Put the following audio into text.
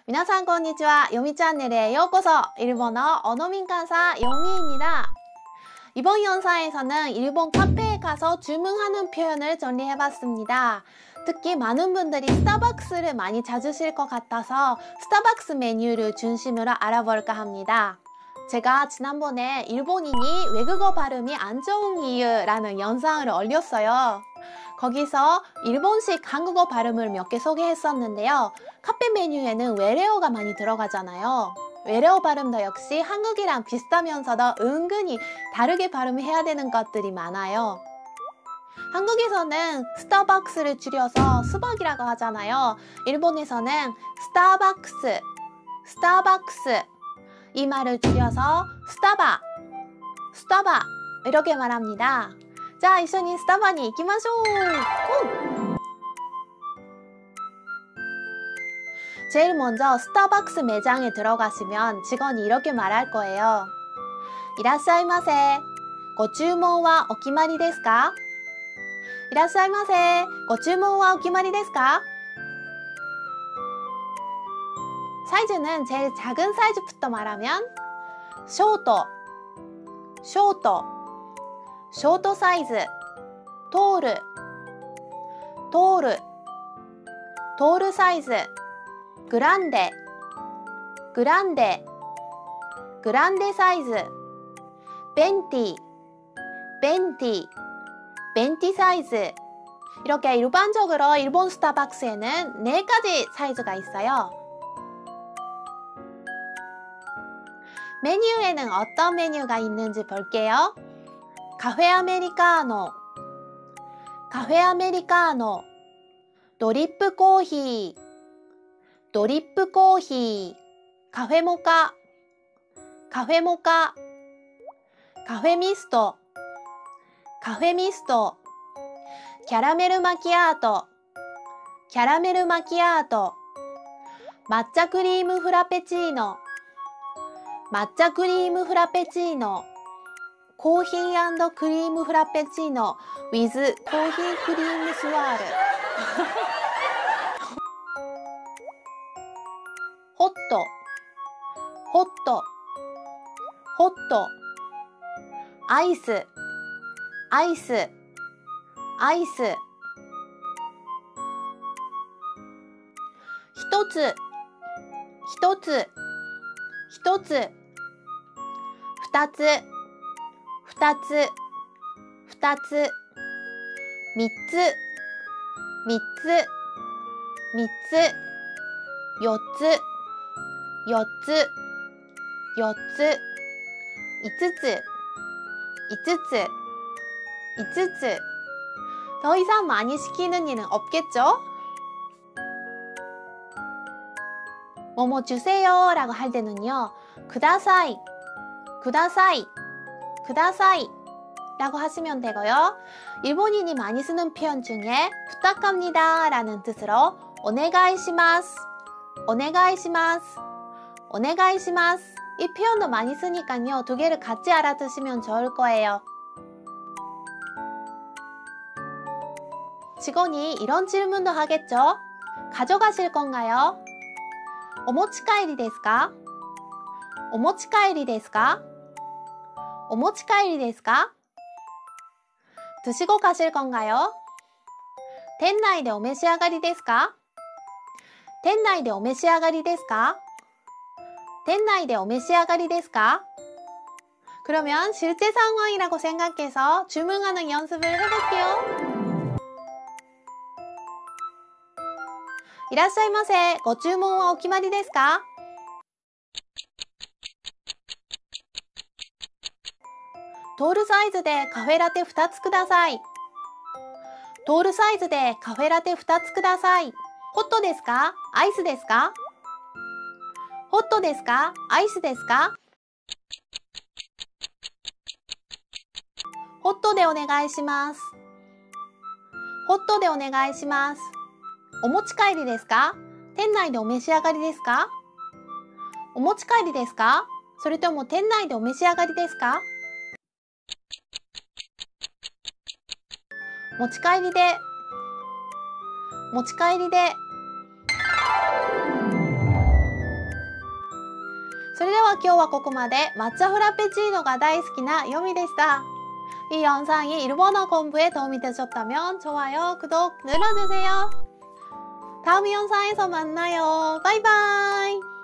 皆さんこんにちは。よみチャンネルへようこそ. 일본어 언어민 강사 요미입니다. 이번 영상에서는 일본 카페에 가서 주문하는 표현을 정리해봤습니다. 특히 많은 분들이 스타벅스를 많이 찾으실 것 같아서 스타벅스 메뉴를 중심으로 알아볼까 합니다. 제가 지난번에 일본인이 외국어 발음이 안 좋은 이유라는 영상을 올렸어요. 거기서 일본식 한국어 발음을 몇 개 소개했었는데요. 카페 메뉴에는 외래어가 많이 들어가잖아요. 외래어 발음도 역시 한국이랑 비슷하면서도 은근히 다르게 발음해야 되는 것들이 많아요. 한국에서는 스타벅스를 줄여서 스벅이라고 하잖아요. 일본에서는 스타벅스 이 말을 줄여서 스타바 이렇게 말합니다. 자, 一緒にスタバに行きましょう。제일 먼저 스타벅스 매장에 들어가시면 직원이 이렇게 말할 거예요. いらっしゃいませ。ご注文はお決まりですか？いらっしゃいませ。ご注文はお決まりですか？ 사이즈는 제일 작은 사이즈부터 말하면 쇼트 사이즈, 토르 사이즈, 그란데 사이즈, 벤티 사이즈. 이렇게 일반적으로 일본 스타벅스에는 4가지 사이즈가 있어요. 메뉴에는 어떤 메뉴가 있는지 볼게요. 카페 아메리카노, 드립 코히, 카페 모카, 카페 미스토, 캐러멜 마키아토,抹茶クリームフラペチーノ、コーヒー&クリームフラペチーノ with コーヒークリームスワールホットアイス一つ二つ三つ四つ五つ 더 이상 많이 시키는 일은 없겠죠? 뭐뭐 주세요 라고 할 때는요, 쿠다사이 라고 하시면 되고요. 일본인이 많이 쓰는 표현 중에 부탁합니다 라는 뜻으로 오네가이시마스 이 표현도 많이 쓰니까요, 두 개를 같이 알아두시면 좋을 거예요. 직원이 이런 질문도 하겠죠? 가져가실 건가요? 오모치카이리 데스か? 드시고 가실 건가요? 店内でお召し上がりですか? 그러면 실제 상황이라고 생각해서 주문하는 연습을 해볼게요. いらっしゃいませ。ご注文はお決まりですか？トールサイズでカフェラテ2つください。ホットですか？アイスですか？ホットでお願いします。お持ち帰りですか？店内でお召し上がりですか？お持ち帰りですか？それとも店内でお召し上がりですか？持ち帰りでそれでは今日はここまで抹茶フラペチーノが大好きな요미でした。이 영상이 일본어 공부에 도움이 되셨다면 좋아요, 구독 눌러주세요. 다음 영상에서 만나요. 바이바이.